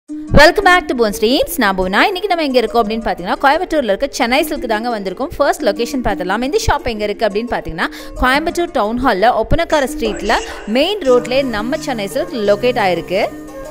Welcome back to Boon Streams. நான் புவனா. இன்னைக்கு நம்ம எங்க இருக்கோம் அப்படினு பாத்தீங்கன்னா கோயம்புத்தூர்ல இருக்க சென்னை சில்க் தாங்க வந்திருக்கோம். ஃபர்ஸ்ட் லொகேஷன் பார்த்தலாம். இந்த ஷாப் எங்க இருக்கு அப்படினு பாத்தீங்கன்னா கோயம்புத்தூர் டவுன் ஹால்ல ஒப்பனக்கார ஸ்ட்ரீட்ல மெயின் ரோட்லயே நம்ம சென்னை சில்க் லொகேட் ஆயிருக்கு.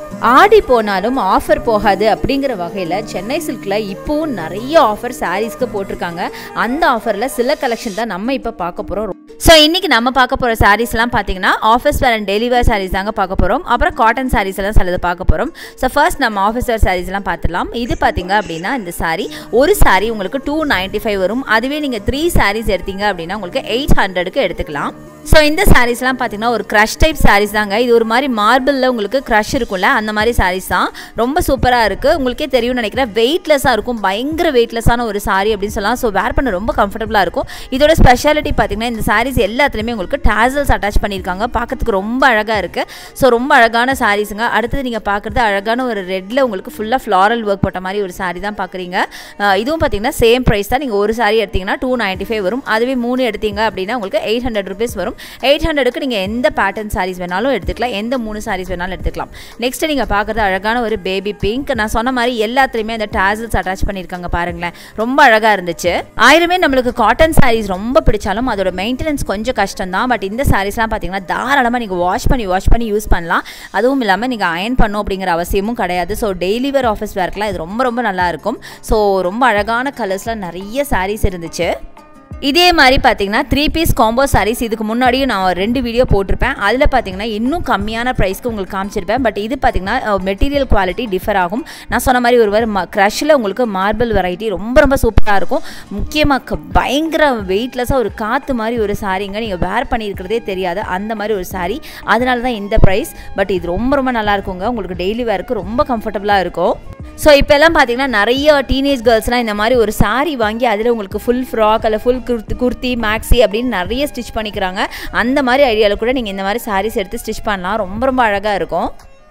ஆடி போனாலும் ஆஃபர் போகாது அப்படிங்கிற வகையில் சென்னை சில்கில் இப்போவும் நிறைய ஆஃபர் சாரீஸ்க்கு போட்டிருக்காங்க. அந்த ஆஃபரில் சில கலெக்ஷன் தான் நம்ம இப்போ பார்க்க போகிறோம். ஸோ இன்றைக்கி நம்ம பார்க்க போகிற சாரீஸ்லாம் பார்த்தீங்கன்னா office wear and daily wear saris தாங்க பார்க்க போகிறோம். அப்புறம் காட்டன் சாரீஸ் எல்லாம் சிலது பார்க்க போகிறோம். ஸோ ஃபர்ஸ்ட் நம்ம ஆஃபீஸ் வேர் சாரீஸ்லாம் பார்த்துடலாம். இது பார்த்தீங்க அப்படின்னா இந்த சாரீ ஒரு சாரீ உங்களுக்கு 295 வரும். அதுவே நீங்கள் 3 சாரீஸ் எடுத்தீங்க அப்படின்னா உங்களுக்கு 800க்கு எடுத்துக்கலாம். ஸோ இந்த சாரீஸ்லாம் பார்த்தீங்கன்னா ஒரு க்ரஷ் டைப் சாரீஸ் தாங்க. இது ஒரு மாதிரி மார்பிளில் உங்களுக்கு க்ரஷ் இருக்கும்ல, அந்த மாதிரி சாரீஸ் தான். ரொம்ப சூப்பராக இருக்குது. உங்களுக்கே தெரியும்னு நினைக்கிறேன். வெயிட்லெஸ்ஸாக இருக்கும், பயங்கர வெயிட்லெஸ்ஸான ஒரு சாரீ அப்படின்னு சொல்லலாம். ஸோ வேர் பண்ண ரொம்ப கம்ஃபர்டபுளாக இருக்கும். இதோட ஸ்பெஷாலிட்டி பார்த்தீங்கன்னா இந்த சாரீஸ் எல்லாத்துலேயுமே உங்களுக்கு டாசல்ஸ் அட்டாச் பண்ணியிருக்காங்க. பார்க்கறதுக்கு ரொம்ப அழகாக இருக்குது. ஸோ ரொம்ப அழகான சாரீஸுங்க. அடுத்தது நீங்கள் பார்க்குறது அழகான ஒரு ரெட்டில் உங்களுக்கு ஃபுல்லாக ஃப்ளாரல் ஒர்க் போட்ட மாதிரி ஒரு சாரீ தான் பார்க்குறீங்க. இதுவும் பார்த்தீங்கன்னா சேம் ப்ரைஸ் தான். நீங்கள் ஒரு சாரீ எடுத்தீங்கன்னா 295 வரும். அதுவே 3 எடுத்தீங்க அப்படின்னா உங்களுக்கு 800 rupees வரும். 800க்கு நீங்கள் எந்த பேட்டர்ன் சாரீஸ் வேணாலும் எடுத்துக்கலாம், எந்த 3 சாரீஸ் வேணாலும் எடுத்துக்கலாம். நெக்ஸ்ட் நீங்கள் பார்க்குறது அழகான ஒரு பேபி பிங்க். நான் சொன்ன மாதிரி எல்லாத்துலேயுமே அந்த டாசல்ஸ் அட்டாச் பண்ணியிருக்காங்க பாருங்களேன். ரொம்ப அழகாக இருந்துச்சு. ஆயிரமே நம்மளுக்கு காட்டன் சாரீஸ் ரொம்ப பிடிச்சாலும் அதோட மெயின்டெனன்ஸ் கொஞ்சம் கஷ்டம் தான். பட் இந்த சாரீஸ்லாம் பார்த்தீங்கன்னா தாராளமாக நீங்கள் வாஷ் பண்ணி யூஸ் பண்ணலாம். அதுவும் இல்லாமல் நீங்கள் அயன் பண்ணும் அப்படிங்கிற அவசியமும் கிடையாது. ஸோ டெய்லி வேர் ஆஃபீஸ் வேர்க்கெலாம் இது ரொம்ப ரொம்ப நல்லாயிருக்கும். ஸோ ரொம்ப அழகான கலர்ஸில் நிறைய சாரீஸ் இருந்துச்சு. இதே மாதிரி பார்த்தீங்கன்னா 3 பீஸ் காம்போ சாரீஸ் இதுக்கு முன்னாடியும் நான் 2 வீடியோ போட்டிருப்பேன். அதில் பார்த்தீங்கன்னா இன்னும் கம்மியான ப்ரைஸ்க்கு உங்களுக்கு காமிச்சிருப்பேன். பட் இது பார்த்தீங்கன்னா மெட்டீரியல் குவாலிட்டி டிஃபர் ஆகும். நான் சொன்ன மாதிரி ஒரு க்ரஷில் உங்களுக்கு மார்பிள் வெரைட்டி ரொம்ப ரொம்ப சூப்பராக இருக்கும். முக்கியமாக பயங்கர வெயிட்லெஸ்ஸாக ஒரு காற்று மாதிரி ஒரு சாரீங்க. நீங்கள் வேர் பண்ணியிருக்கிறதே தெரியாது அந்த மாதிரி ஒரு சாரீ. அதனால தான் இந்த ப்ரைஸ். பட் இது ரொம்ப ரொம்ப நல்லா இருக்குங்க. உங்களுக்கு டெய்லி வேருக்கு ரொம்ப கம்ஃபர்டபுளாக இருக்கும். ஸோ இப்போல்லாம் பார்த்தீங்கன்னா நிறைய டீனேஜ் கேர்ள்ஸ்லாம் இந்த மாதிரி ஒரு சாரீ வாங்கி அதில் உங்களுக்கு ஃபுல் ஃப்ராக் அல்ல ஃபுல் குர்த்தி மேக்ஸி அப்படின்னு நிறைய ஸ்டிச் பண்ணிக்கிறாங்க. அந்த மாதிரி ஐடியாவில் கூட நீங்கள் இந்த மாதிரி சாரீஸ் எடுத்து ஸ்டிச் பண்ணலாம். ரொம்ப ரொம்ப அழகாக இருக்கும்.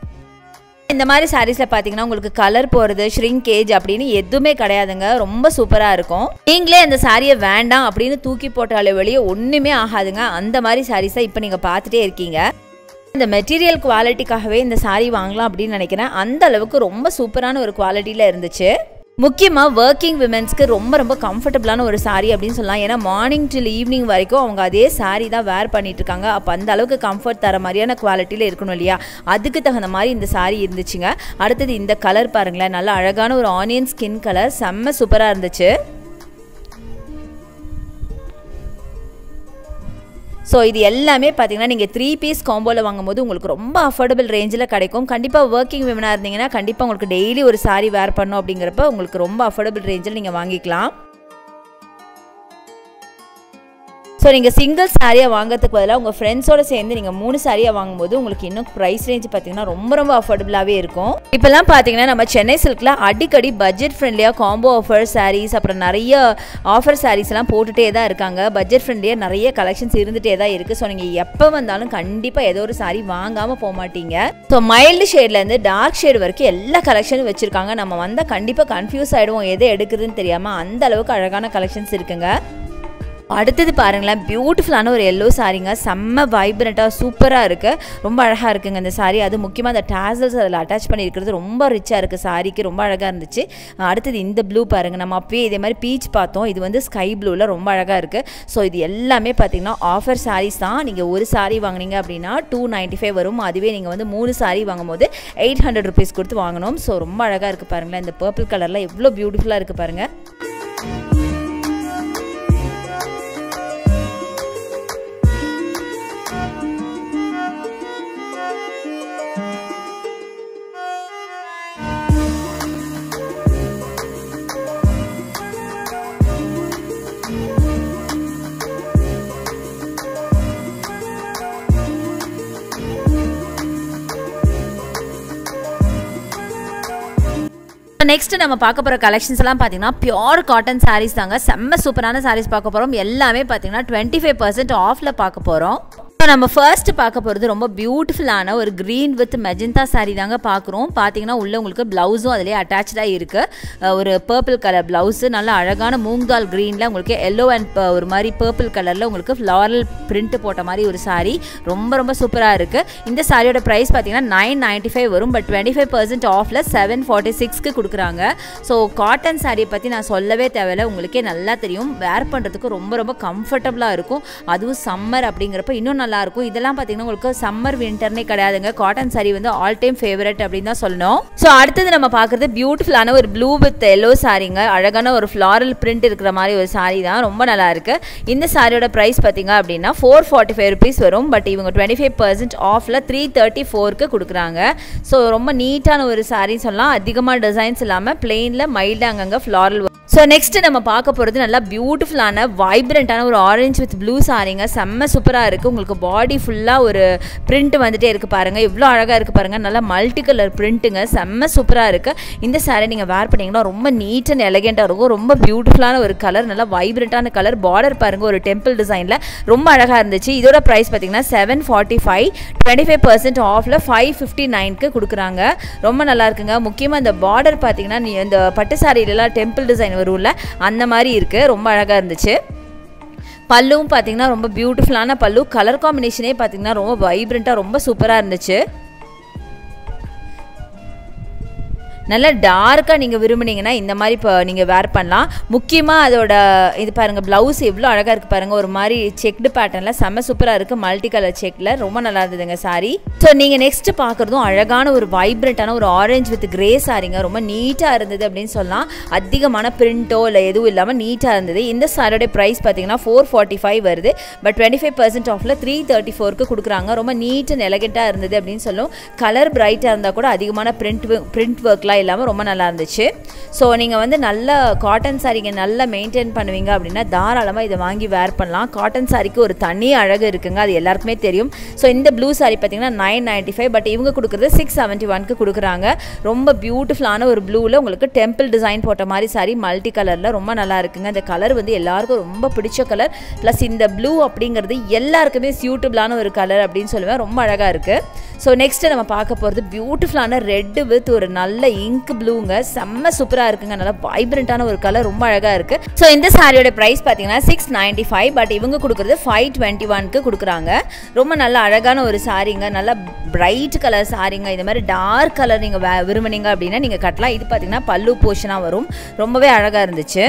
இந்த மாதிரி சாரீஸில் பார்த்தீங்கன்னா உங்களுக்கு கலர் போகிறது ஷ்ரிங்கேஜ் அப்படின்னு எதுவுமே கிடையாதுங்க. ரொம்ப சூப்பராக இருக்கும். நீங்களே அந்த சாரியை வேண்டாம் அப்படின்னு தூக்கி போட்டாலே வெளியே ஒன்றுமே ஆகாதுங்க. அந்த மாதிரி சாரீஸை இப்போ நீங்கள் பார்த்துட்டே இருக்கீங்க. இந்த மெட்டீரியல் குவாலிட்டிக்காகவே இந்த சாரீ வாங்கலாம் அப்படின்னு நினைக்கிறேன். அந்த அளவுக்கு ரொம்ப சூப்பரான ஒரு குவாலிட்டியில் இருந்துச்சு. முக்கியமாக ஒர்க்கிங் விமென்ஸ்க்கு ரொம்ப ரொம்ப கம்ஃபர்டபுளான ஒரு சாரீ அப்படின்னு சொல்லலாம். ஏன்னா மார்னிங் டில் ஈவினிங் வரைக்கும் அவங்க அதே சாரீ தான் வேர் பண்ணிட்டு இருக்காங்க. அப்போ அந்த அளவுக்கு கம்ஃபர்ட் தர மாதிரியான குவாலிட்டியில் இருக்கணும் இல்லையா, அதுக்கு தகுந்த மாதிரி இந்த சாரீ இருந்துச்சுங்க. அடுத்தது இந்த கலர் பாருங்களேன், நல்லா அழகான ஒரு ஆனியன் ஸ்கின் கலர், செம்ம சூப்பராக இருந்துச்சு. ஸோ இது எல்லாமே பார்த்தீங்கன்னா நீங்கள் 3 பீஸ் காம்போவில் வாங்கும்போது உங்களுக்கு ரொம்ப அஃபோர்டபுள் ரேஞ்சில் கிடைக்கும். கண்டிப்பாக ஒர்க்கிங் விமனாக இருந்தீங்கன்னா கண்டிப்பாக உங்களுக்கு டெய்லி ஒரு சாரீ வேர் பண்ணணும் அப்படிங்கிறப்ப உங்களுக்கு ரொம்ப அஃபோர்டபுள் ரேஞ்சில் நீங்கள் வாங்கிக்கலாம். ஸோ நீங்கள் சிங்கிள் சாரியாக வாங்கிறதுக்கு பதிலாக உங்கள் ஃப்ரெண்ட்ஸோடு சேர்ந்து நீங்கள் 3 சாரியாக வாங்கும்போது உங்களுக்கு இன்னும் ப்ரைஸ் ரேஞ்ச் பார்த்தீங்கன்னா ரொம்ப ரொம்ப அஃபோர்டபுளாகவே இருக்கும். இப்போல்லாம் பார்த்தீங்கன்னா நம்ம சென்னை சில்கில் அடிக்கடி பட்ஜெட் ஃப்ரெண்ட்லியாக காம்போ ஆஃபர் சாரீஸ் அப்புறம் நிறைய ஆஃபர் சாரீஸ்லாம் போட்டுகிட்டே தான் இருக்காங்க. பட்ஜெட் ஃப்ரெண்ட்லியாக நிறைய கலெக்ஷன்ஸ் இருந்துகிட்டே தான் இருக்குது. ஸோ நீங்கள் எப்போ வந்தாலும் கண்டிப்பாக ஏதோ ஒரு சாரீ வாங்காமல் போக மாட்டீங்க. ஸோ மைல்டு ஷேட்லேருந்து டார்க் ஷேட் வரைக்கும் எல்லா கலெக்ஷனும் வச்சுருக்காங்க. நம்ம வந்தால் கண்டிப்பாக கன்ஃபியூஸ் ஆகிடுவோம் எதை எடுக்குதுன்னு தெரியாமல். அந்த அளவுக்கு அழகான கலெக்ஷன்ஸ் இருக்குங்க. அடுத்தது பாருங்களேன், பியூட்டிஃபுல்லான ஒரு எல்லோ சாரீங்க. செம்ம வைப்ரண்ட்டாக சூப்பராக இருக்குது. ரொம்ப அழகாக இருக்குங்க இந்த சாரீ. அது முக்கியமாக அந்த டாசல்ஸ் அதில் அட்டாச் பண்ணியிருக்கிறது ரொம்ப ரிச்சாக இருக்குது சாரீக்கு. ரொம்ப அழகாக இருந்துச்சு. அடுத்தது இந்த ப்ளூ பாருங்கள். நம்ம அப்பயே இதே மாதிரி பீச் பார்த்தோம். இது வந்து ஸ்கை ப்ளூவில் ரொம்ப அழகாக இருக்குது. ஸோ இது எல்லாமே பார்த்தீங்கன்னா ஆஃபர் சாரீஸ் தான். நீங்கள் ஒரு சாரீ வாங்கினீங்க அப்படின்னா 295 வரும். அதுவே நீங்கள் வந்து 3 சாரீ வாங்கும்போது 800 rupees கொடுத்து வாங்கணும். ஸோ ரொம்ப அழகாக இருக்குது பாருங்களேன். இந்த பர்பிள் கலரில் எவ்வளோ பியூட்டிஃபுல்லாக இருக்குது பாருங்கள். நெக்ஸ்ட் நம்ம பார்க்க போகிற கலெக்ஷன்ஸ் எல்லாம் பார்த்தீங்கன்னா பியூர் காட்டன் சாரீஸ் தாங்க. செம்ம சூப்பரான சாரீஸ் பார்க்க போகிறோம். எல்லாமே பார்த்தீங்கன்னா 25% ஆஃபில் பார்க்க போகிறோம். நம்ம ஃபர்ஸ்ட் பார்க்க போகிறது ரொம்ப பியூட்டிஃபுல்லான ஒரு க்ரீன் வித் மெஜந்தா சாரீ தாங்க பார்க்குறோம். பார்த்தீங்கன்னா உள்ள உங்களுக்கு ப்ளவுஸும் அதிலே அட்டாச்சாக இருக்குது. ஒரு பர்பிள் கலர் ப்ளவுஸு, நல்ல அழகான மூங்கால் க்ரீனில் உங்களுக்கு எல்லோ அண்ட் ஒரு மாதிரி பர்பிள் கலரில் உங்களுக்கு ஃப்ளாரல் பிரிண்ட் போட்ட மாதிரி ஒரு சாரீ. ரொம்ப ரொம்ப சூப்பராக இருக்குது. இந்த சாரியோட ப்ரைஸ் பார்த்தீங்கன்னா 995 வரும். பட் 25% ஆஃபில் 746க்கு கொடுக்குறாங்க. ஸோ காட்டன் சாரியை பற்றி நான் சொல்லவே தேவையில்லை, உங்களுக்கே நல்லா தெரியும். வேர் பண்ணுறதுக்கு ரொம்ப ரொம்ப கம்ஃபர்டபுளாக இருக்கும். அதுவும் சம்மர் அப்படிங்கிறப்ப இன்னும் நல்லாயிருக்கும். இதெல்லாம் பார்த்தீங்கன்னா உங்களுக்கு சம்மர் வின்டர்னே கிடையாதுங்க. காட்டன் சாரீ வந்து ஆல் டைம் ஃபேவரட் அப்படின்னு தான் சொல்லணும். ஸோ அடுத்தது நம்ம பார்க்குறது பியூட்டிஃபுல்லான ஒரு ப்ளூ வித் எல்லோ சாரீங்க. அழகான ஒரு ஃப்ளாரல் பிரிண்ட் இருக்கிற மாதிரி ஒரு சாரீ தான், ரொம்ப நல்லா இருக்கு. இந்த சாரியோட ப்ரைஸ் பார்த்தீங்க அப்படின்னா 445 ருபீஸ் வரும். பட் இவங்க 25% ஆஃபில் 334க்கு கொடுக்குறாங்க. ஸோ ரொம்ப நீட்டான ஒரு சாரின்னு சொல்லலாம். அதிகமாக டிசைன்ஸ் இல்லாமல் பிளெயினில் மைல்டாக அங்கங்கே ஃப்ளாரல். ஸோ நெக்ஸ்ட் நம்ம பார்க்க போகிறது நல்லா பியூட்டிஃபுல்லான வைப்ரண்ட்டான ஒரு ஆரஞ்சு வித் ப்ளூ சாரீங்க. செம்ம சூப்பராக இருக்குது. உங்களுக்கு பாடி ஃபுல்லாக ஒரு பிரிண்ட் வந்துகிட்டே இருக்குது பாருங்கள், எவ்வளோ அழகாக இருக்குது பாருங்கள். நல்லா மல்டி கலர் பிரிண்ட்டுங்க, செம்ம சூப்பராக இருக்குது. இந்த சாரீ நீங்கள் வேர் பண்ணிங்கன்னா ரொம்ப நீட் அண்ட் எலகெண்ட்டாக இருக்கும். ரொம்ப பியூட்டிஃபுல்லான ஒரு கலர், நல்லா வைப்ரண்ட்டான கலர். பார்டர் பாருங்கள் ஒரு டெம்பிள் டிசைனில், ரொம்ப அழகாக இருந்துச்சு. இதோட ப்ரைஸ் பார்த்தீங்கன்னா 745, 25% ஆஃபில் 559க்கு கொடுக்குறாங்க. ரொம்ப நல்லா இருக்குங்க. முக்கியமாக இந்த பார்டர் பார்த்தீங்கன்னா இந்த பட்டு சாரியிலலாம் டெம்பிள் டிசைன் வரும்ல, அந்த மாதிரி இருக்குது. ரொம்ப அழகாக இருந்துச்சு. பல்லுவும் பார்த்தீங்கன்னா ரொம்ப பியூட்டிஃபுல்லான பல்லு. கலர் காம்பினேஷனே பார்த்தீங்கன்னா ரொம்ப வைப்ரண்ட்டாக ரொம்ப சூப்பராக இருந்துச்சு. நல்லா டார்க்காக நீங்கள் விரும்புனீங்கன்னா இந்த மாதிரி இப்போ நீங்கள் வேர் பண்ணலாம். முக்கியமாக அதோட இது பாருங்கள், ப்ளவுஸ் எவ்வளோ அழகாக இருக்குது பாருங்கள். ஒரு மாதிரி செக்டு பேட்டர்னில் செம்ம சூப்பராக இருக்குது. மல்டி கலர் செக்கில் ரொம்ப நல்லா இருந்ததுங்க சாரி. ஸோ நீங்கள் நெக்ஸ்ட்டு பார்க்குறதும் அழகான ஒரு வைப்ரண்ட்டான ஒரு ஆரஞ்சு வித் கிரே சாரிங்க. ரொம்ப நீட்டாக இருந்தது அப்படின்னு சொல்லலாம். அதிகமான பிரிண்ட்டோ இல்லை எதுவும் இல்லாமல் நீட்டாக இருந்தது. இந்த சாரியோட ப்ரைஸ் பார்த்தீங்கன்னா 445 வருது. பட் 25% ஆஃபில் 334க்கு கொடுக்குறாங்க. ரொம்ப நீட் அண்ட் எலகெண்ட்டாக இருந்தது அப்படின்னு சொல்லும். கலர் பிரைட்டாக இருந்தால் கூட அதிகமான பிரிண்ட் ஒர்க்லாம் இல்லாமல் ரொம்ப நல்லா இருந்துச்சு. ஸோ நீங்கள் வந்து நல்ல காட்டன் சாரீங்க நல்லா மெயின்டைன் பண்ணுவீங்க அப்படின்னா தாராளமாக இதை வாங்கி வேர் பண்ணலாம். காட்டன் சாரிக்கு ஒரு தனி அழகு இருக்குங்க, அது எல்லாருக்குமே தெரியும். ஸோ இந்த ப்ளூ சாரீ பார்த்தீங்கன்னா 995, பட் இவங்க கொடுக்குறது 671க்கு கொடுக்குறாங்க. ரொம்ப பியூட்டிஃபுல்லான ஒரு ப்ளூவில் உங்களுக்கு டெம்பிள் டிசைன் போட்ட மாதிரி சாரி, மல்டி கலரில் ரொம்ப நல்லா இருக்குங்க. இந்த கலர் வந்து எல்லாருக்கும் ரொம்ப பிடிச்ச கலர். ப்ளஸ் இந்த ப்ளூ அப்படிங்கிறது எல்லாருக்குமே சியூட்டபிளான ஒரு கலர் அப்படின்னு சொல்லுவேன். ரொம்ப அழகாக இருக்குது. ஸோ நெக்ஸ்ட்டு நம்ம பார்க்க போகிறது பியூட்டிஃபுல்லான ரெட்டு வித் ஒரு நல்ல இங்க் ப்ளூங்க. செம்ம சூப்பராக இருக்குங்க. நல்லா வைப்ரண்ட்டான ஒரு கலர், ரொம்ப அழகாக இருக்குது. ஸோ இந்த சாரியோட ப்ரைஸ் பார்த்தீங்கன்னா 695, பட் இவங்க கொடுக்குறது 521க்கு கொடுக்குறாங்க. ரொம்ப நல்ல அழகான ஒரு சாரிங்க. நல்லா பிரைட் கலர் சாரிங்க. இந்த மாதிரி டார்க் கலர் நீங்கள் விரும்புனீங்க அப்படின்னா நீங்கள் கட்டலாம். இது பார்த்தீங்கன்னா பல்லு போர்ஷனாக வரும். ரொம்பவே அழகாக இருந்துச்சு.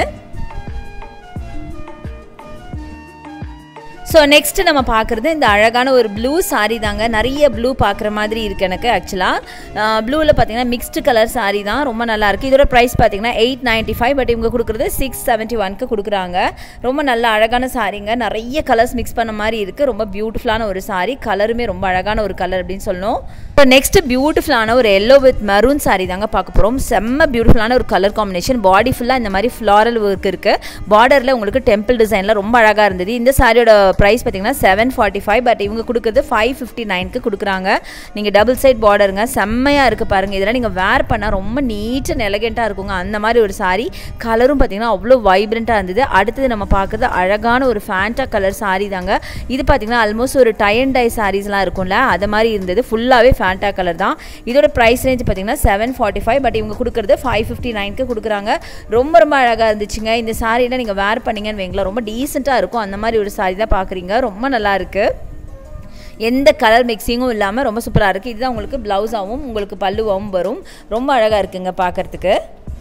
ஸோ நெக்ஸ்ட்டு நம்ம பார்க்குறது இந்த அழகான ஒரு ப்ளூ சாரீ தாங்க. நிறைய ப்ளூ பார்க்குற மாதிரி இருக்குது எனக்கு. ஆக்சுவலாக ப்ளூவில் பார்த்தீங்கன்னா மிக்ஸ்டு கலர் சாரீ தான், ரொம்ப நல்லாயிருக்கு. இதோட ப்ரைஸ் பார்த்தீங்கன்னா 895, பட் இவங்க கொடுக்குறது 671க்கு கொடுக்குறாங்க. ரொம்ப நல்ல அழகான சாரீங்க. நிறைய கலர்ஸ் மிக்ஸ் பண்ண மாதிரி இருக்குது. ரொம்ப பியூட்டிஃபுல்லான ஒரு சாரீ. கலருமே ரொம்ப அழகான ஒரு கலர் அப்படின்னு சொல்லணும். இப்போ நெக்ஸ்ட்டு பியூட்டிஃபுல்லான ஒரு எல்லோ வித் மெரூன் சாரீ தாங்க பார்க்க போகிறோம். செம்ம பியூட்டிஃபுல்லான ஒரு கலர் காம்பினேஷன். பாடி ஃபுல்லாக இந்த மாதிரி ஃப்ளாரல் ஒர்க் இருக்குது. பார்டரில் உங்களுக்கு டெம்பிள் டிசைனில் ரொம்ப அழகாக இருந்தது. இந்த சாரியோட ப்ரைஸ் பார்த்தீங்கன்னா 745, பட் இவங்க கொடுக்குறது 559க்கு கொடுக்குறாங்க. நீங்கள் டபுள் சைட் பார்டருங்க, செம்மையாக இருக்குது பாருங்கள். இதெல்லாம் நீங்கள் வேர் பண்ணால் ரொம்ப நீட் அண்ட் எலகெண்ட்டாக இருக்குங்க. அந்த மாதிரி ஒரு சாரீ. கலரும் பார்த்தீங்கன்னா அவ்வளோ வைப்ரண்ட்டாக இருந்தது. அடுத்தது நம்ம பார்க்குறது அழகான ஒரு ஃபேண்டா கலர் சாரீ தாங்க. இது பார்த்தீங்கன்னா ஆல்மோஸ்ட் ஒரு டை அண்ட் டை சாரீஸ்லாம் இருக்கும்ல, அது மாதிரி இருந்தது. ஃபுல்லாகவே ஃபேண்டா கலர் தான். இதோட ப்ரைஸ் ரேஞ்ச் பார்த்தீங்கன்னா 745, பட் இவங்க கொடுக்குறது 559க்கு கொடுக்குறாங்க. ரொம்ப ரொம்ப அழகாக இருந்துச்சுங்க. இந்த சாரீலாம் நீங்கள் வேர் பண்ணிங்கன்னு வைங்களா, ரொம்ப டீசெண்டாக இருக்கும். அந்த மாதிரி ஒரு சாரீ தான் பார்க்குறீங்க. ரொம்ப நல்லா இருக்கு. எந்த கலர் மிக்சிங்கும் இல்லாமல் ரொம்ப சூப்பராக இருக்குது. இதுதான் உங்களுக்கு ப்ளவுஸாகவும் உங்களுக்கு பல்லுவாகவும் வரும். ரொம்ப அழகாக இருக்குங்க பார்க்குறதுக்கு.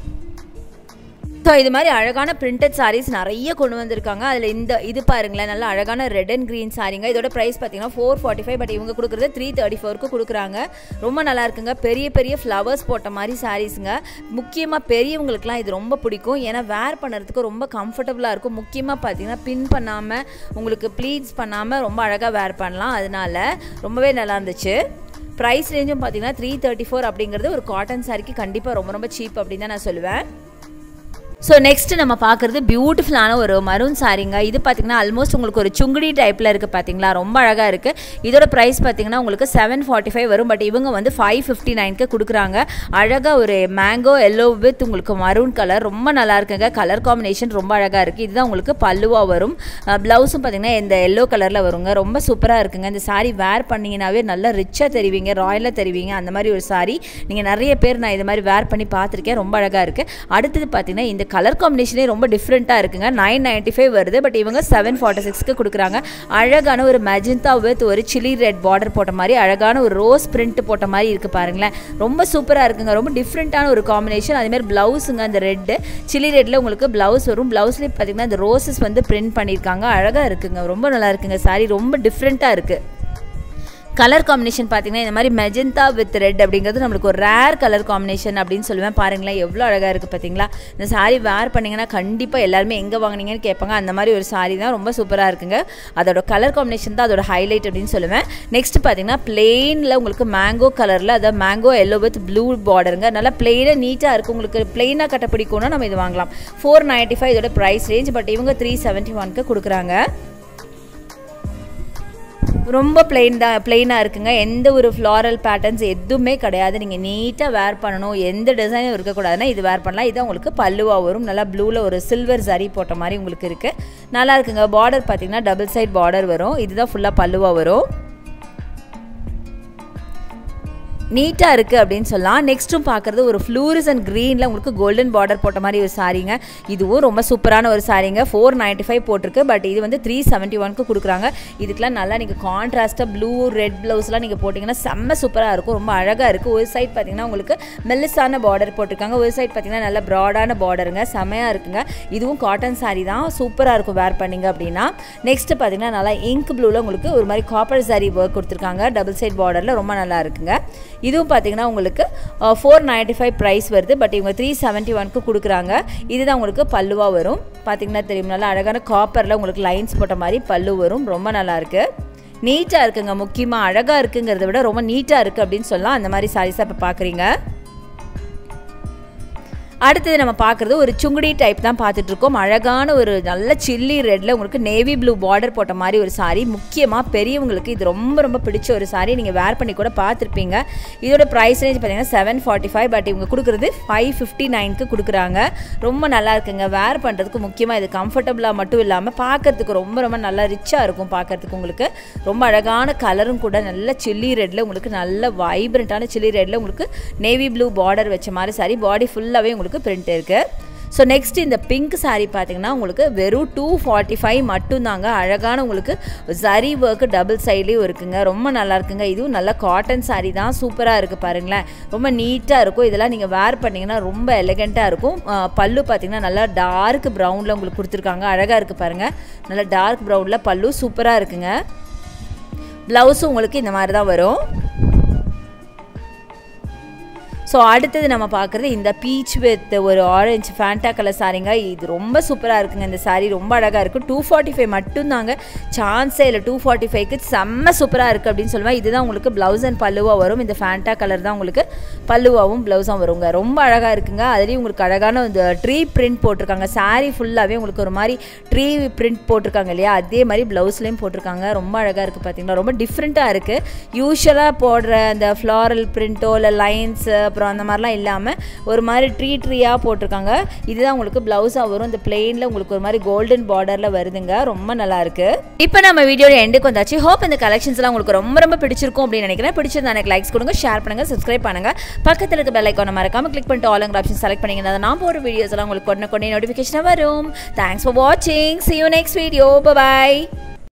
ஸோ இது மாதிரி அழகான பிரிண்டட் சாரீஸ் நிறைய கொண்டு வந்திருக்காங்க. அதில் இது பாருங்களேன், நல்ல அழகான ரெட் அண்ட் க்ரீன் சாரீங்க. இதோட ப்ரைஸ் பார்த்தீங்கன்னா 445, பட் இவங்க கொடுக்குறது 334க்கு கொடுக்குறாங்க. ரொம்ப நல்லா இருக்குங்க. பெரிய பெரிய ஃப்ளவர்ஸ் போட்ட மாதிரி சாரீஸுங்க. முக்கியமாக பெரியவங்களுக்குலாம் இது ரொம்ப பிடிக்கும். ஏன்னா வேர் பண்ணுறதுக்கு ரொம்ப கம்ஃபர்டபுளாக இருக்கும். முக்கியமாக பார்த்தீங்கன்னா பின் பண்ணாமல் உங்களுக்கு ப்ளீட்ஸ் பண்ணாமல் ரொம்ப அழகாக வேர் பண்ணலாம். அதனால ரொம்பவே நல்லா இருந்துச்சு. ப்ரைஸ் ரேஞ்சும் பார்த்தீங்கன்னா 334 அப்படிங்கிறது ஒரு காட்டன் சாரிக்கு கண்டிப்பாக ரொம்ப ரொம்ப சீப் அப்படின்னு தான் நான் சொல்லுவேன். ஸோ நெக்ஸ்ட் நம்ம பார்க்குறது பியூட்டிஃபுல்லான ஒரு மரூன் சாரீங்க. இது பார்த்திங்கன்னா ஆல்மோஸ்ட் உங்களுக்கு ஒரு சுங்குடி டைப்பில் இருக்குது பார்த்தீங்களா, ரொம்ப அழகாக இருக்குது. இதோட ப்ரைஸ் பார்த்திங்கன்னா உங்களுக்கு 745 வரும். பட் இவங்க வந்து 559க்கு கொடுக்குறாங்க. அழகாக ஒரு மேங்கோ எல்லோ வித் உங்களுக்கு மரூன் கலர், ரொம்ப நல்லா இருக்குங்க. கலர் காம்பினேஷன் ரொம்ப அழகாக இருக்குது. இதுதான் உங்களுக்கு பல்லுவாக வரும். ப்ளவுஸும் பார்த்திங்கன்னா இந்த எல்லோ கலரில் வருங்க. ரொம்ப சூப்பராக இருக்குங்க. இந்த சாரீ வேர் பண்ணிங்கனாவே நல்லா ரிச்சாக தெரிவிங்க, ராயலாக தெரிவிங்க. அந்த மாதிரி ஒரு சாரீ நீங்கள் நிறைய பேர் நான் இது மாதிரி வேர் பண்ணி பார்த்துருக்கேன். ரொம்ப அழகாக இருக்குது. அடுத்தது பார்த்திங்கன்னா இந்த கலர் காம்பினேஷனே ரொம்ப டிஃப்ரெண்ட்டாக இருக்குங்க. 995 வருது. பட் இவங்க 746க்கு கொடுக்குறாங்க. அழகான ஒரு மெஜந்தா வித் ஒரு சில்லி ரெட் பார்டர் போட்ட மாதிரி, அழகான ஒரு ரோஸ் பிரிண்ட் போட்ட மாதிரி இருக்குது பாருங்களேன். ரொம்ப சூப்பராக இருக்குங்க. ரொம்ப டிஃப்ரெண்ட்டான ஒரு காம்பினேஷன். அதேமாதிரி ப்ளவுஸுங்க அந்த ரெட்டு சில்லி ரெட்டில் உங்களுக்கு ப்ளவுஸ் வரும். ப்ளவுஸ்லேயே பார்த்திங்கன்னா இந்த ரோசஸ் வந்து பிரிண்ட் பண்ணியிருக்காங்க. அழகாக இருக்குங்க. ரொம்ப நல்லா இருக்குங்க. சாரி ரொம்ப டிஃப்ரெண்ட்டாக இருக்குது. கலர் காம்பினேஷன் பார்த்திங்கன்னா இந்த மாதிரி மெஜந்தா வித் ரெட் அப்படிங்கிறது நம்மளுக்கு ஒரு ரேர் கலர் காம்பினேஷன் அப்படின்னு சொல்லுவேன். பாருங்களேன் எவ்வளோ அழகாக இருக்குது பார்த்தீங்களா. இந்த சாரீ வேர் பண்ணிங்கன்னா கண்டிப்பாக எல்லாருமே எங்கே வாங்கினீங்கன்னு கேட்பாங்க. அந்த மாதிரி ஒரு சாரீ தான். ரொம்ப சூப்பராக இருக்குங்க. அதோட கலர் காம்பினேஷன் தான் அதோட ஹைலைட் அப்படின்னு சொல்லுவேன். நெக்ஸ்ட் பார்த்திங்கன்னா பிளெயினில் உங்களுக்கு மேங்கோ கலரில், அதாவது மேங்கோ எல்லோ வித் ப்ளூ பார்டருங்க. நல்லா பிளெயினாக நீட்டாக இருக்குது. உங்களுக்கு பிளெயினாக கட்ட பிடிக்கும்னா நம்ம இது வாங்கலாம். 495 இதோட ப்ரைஸ் ரேஞ்ச். பட் இவங்க 371க்கு கொடுக்குறாங்க. ரொம்ப பிளெயினாக இருக்குங்க. எந்த ஒரு ஃப்ளாரல் பேட்டர்ன்ஸ் எதுவுமே கிடையாது. நீங்கள் நீட்டாக வேர் பண்ணணும், எந்த டிசைனும் இருக்கக்கூடாதுன்னா இது வேர் பண்ணலாம். இது உங்களுக்கு பல்லுவாக வரும். நல்லா ப்ளூவில் ஒரு சில்வர் சரி போட்ட மாதிரி உங்களுக்கு இருக்குது. நல்லா இருக்குங்க. பார்டர் பார்த்திங்கன்னா டபுள் சைட் பார்டர் வரும். இதுதான் ஃபுல்லாக பல்லுவாக வரும். நீட்டாக இருக்குது அப்படின்னு சொல்லலாம். நெக்ஸ்ட்டும் பார்க்குறது ஒரு ஃப்ளூரிசன் க்ரீனில் உங்களுக்கு கோல்டன் பார்டர் போட்ட மாதிரி ஒரு சாரீங்க. இதுவும் ரொம்ப சூப்பரான ஒரு சாரீங்க. 495 போட்டிருக்கு. பட் இது வந்து 371க்கு கொடுக்குறாங்க. இதுக்கெலாம் நல்லா நீங்கள் கான்ட்ராஸ்ட்டாக ப்ளூ ரெட் ப்ளவுஸ்லாம் நீங்கள் போட்டிங்கன்னா செம்ம சூப்பராக இருக்கும். ரொம்ப அழகாக இருக்குது. ஒரு சைட் பார்த்திங்கன்னா உங்களுக்கு மெல்லிசான பார்டர் போட்டிருக்காங்க. ஒரு சைட் பார்த்திங்கன்னா நல்ல ப்ராடான பார்டருங்க. செம்மையாக இருக்குங்க. இதுவும் காட்டன் சாரீ தான். சூப்பராக இருக்கும் வேர் பண்ணிங்க அப்படின்னா. நெக்ஸ்ட்டு பார்த்திங்கன்னா நல்லா இங்க் ப்ளூவில் உங்களுக்கு ஒரு மாதிரி காப்பர் சாரீ ஒர்க் கொடுத்துருக்காங்க. டபுள் சைட் பார்டரில் ரொம்ப நல்லா இருக்குங்க. இதுவும் பார்த்தீங்கன்னா உங்களுக்கு 495 ப்ரைஸ் வருது. பட் இவங்க 371க்கு கொடுக்குறாங்க. இதுதான் உங்களுக்கு பல்லுவாக வரும். பார்த்தீங்கன்னா தெரியும், நல்லா அழகான காப்பரில் உங்களுக்கு லைன்ஸ் போட்ட மாதிரி பல்லு வரும். ரொம்ப நல்லாயிருக்கு. நீட்டாக இருக்குங்க. முக்கியமாக அழகாக இருக்குங்கிறத விட ரொம்ப நீட்டாக இருக்குது அப்படின்னு சொல்லலாம். அந்த மாதிரி சாரீஸாக இப்போ பார்க்குறீங்க. அடுத்தது நம்ம பார்க்குறது ஒரு சுங்குடி டைப் தான் பார்த்துட்ருக்கோம். அழகான ஒரு நல்ல சில்லி ரெட்டில் உங்களுக்கு நேவி ப்ளூ பார்டர் போட்ட மாதிரி ஒரு சாரீ. முக்கியமாக பெரியவங்களுக்கு இது ரொம்ப ரொம்ப பிடிச்ச ஒரு சாரீ. நீங்கள் வேர் பண்ணி கூட பார்த்துருப்பீங்க. இதோட ப்ரைஸ் ரேஞ்ச் பார்த்தீங்கன்னா 745. பட் இவங்க கொடுக்குறது 559க்கு கொடுக்குறாங்க. ரொம்ப நல்லா இருக்குங்க. வேர் பண்ணுறதுக்கு முக்கியமாக இது கம்ஃபர்டபுளாக மட்டும் இல்லாமல் பார்க்குறதுக்கு ரொம்ப ரொம்ப நல்லா ரிச்சாக இருக்கும். பார்க்குறதுக்கு உங்களுக்கு ரொம்ப அழகான கலரும் கூட. நல்ல சில்லி ரெட்டில் உங்களுக்கு நல்ல வைப்ரண்ட்டான சில்லி ரெட்டில் உங்களுக்கு நேவி ப்ளூ பார்டர் வச்ச மாதிரி சாரீ. பாடி ஃபுல்லாகவே உங்களுக்கு பிரிண்ட் இருக்குது. ஸோ நெக்ஸ்ட் இந்த பிங்க் சாரீ பார்த்தீங்கன்னா உங்களுக்கு வெறும் 245 மட்டும்தாங்க. அழகான உங்களுக்கு சரி ஒர்க்கு டபுள் சைட்லேயும் இருக்குங்க. ரொம்ப நல்லா இருக்குங்க. இதுவும் நல்ல காட்டன் சாரீ தான். சூப்பராக இருக்குது பாருங்களேன். ரொம்ப நீட்டாக இருக்கும். இதெல்லாம் நீங்கள் வேர் பண்ணிங்கன்னா ரொம்ப எலகெண்ட்டாக இருக்கும். பல்லு பார்த்தீங்கன்னா நல்லா டார்க் ப்ரௌனில் உங்களுக்கு கொடுத்துருக்காங்க. அழகாக இருக்குது பாருங்கள். நல்லா டார்க் ப்ரௌனில் பல்லு சூப்பராக இருக்குங்க. ப்ளவுஸும் உங்களுக்கு இந்த மாதிரி தான் வரும். ஸோ அடுத்தது நம்ம பார்க்குறது இந்த பீச் வித் ஒரு ஆரஞ்சு ஃபேண்டா கலர் சாரீங்க. இது ரொம்ப சூப்பராக இருக்குங்க. இந்த சாரீ ரொம்ப அழகாக இருக்குது. 245 மட்டும்தாங்க. சான்ஸே இல்லை. 245க்கு செம்ம சூப்பராக இருக்குது அப்படின்னு சொல்லுவேன். இதுதான் உங்களுக்கு ப்ளவுஸ் அண்ட் பல்லுவாக வரும். இந்த ஃபேண்டா கலர் தான் உங்களுக்கு பல்லுவாகவும் ப்ளவுஸும் வருங்க. ரொம்ப அழகாக இருக்குங்க. அதுலேயும் உங்களுக்கு அழகான இந்த ட்ரீ பிரிண்ட் போட்டிருக்காங்க. சாரீ ஃபுல்லாகவே உங்களுக்கு ஒரு மாதிரி ட்ரீ பிரிண்ட் போட்டிருக்காங்க இல்லையா, அதே மாதிரி ப்ளவுஸ்லேயும் போட்டிருக்காங்க. ரொம்ப அழகாக இருக்குது பார்த்தீங்களா. ரொம்ப டிஃப்ரெண்ட்டாக இருக்குது. யூஸ்வலாக போடுற அந்த ஃப்ளாரல் பிரிண்ட்டோ இல்லை லைன்ஸு அப்புறம் அந்த மாதிரிலாம் இல்லாமல் ஒரு மாதிரி ட்ரீயாக போட்டிருக்காங்க. இதுதான் உங்களுக்கு ப்ளவுஸாக வரும். இந்த பிளெயினில் உங்களுக்கு ஒரு மாதிரி கோல்டன் பார்டரில் வருதுங்க. ரொம்ப நல்லாயிருக்கு. இப்போ நம்ம வீடியோட எண்டுக்கு வந்தாச்சு. ஹோப் இந்த கலெக்ஷன்ஸ்லாம் உங்களுக்கு ரொம்ப ரொம்ப பிடிச்சிருக்கும் அப்படின்னு நினைக்கிறேன். பிடிச்சிருந்தா எனக்கு லைக்ஸ் கொடுங்க, ஷேர் பண்ணுங்கள், சப்ஸ்கிரைப் பண்ணுங்கள். பக்கத்தில் இருக்க பெல் ஐக்கானை மறக்காம கிளிக் பண்ணிட்டு ஆல் ஆப்ஷன் செலக்ட் பண்ணிங்கன்னா நான் போடுற வீடியோஸ் எல்லாம் உங்களுக்கு கொண்டு நோட்டிஃபிகேஷனாக வரும். தேங்க்ஸ் ஃபார் வாட்சிங். See you next video. Bye bye.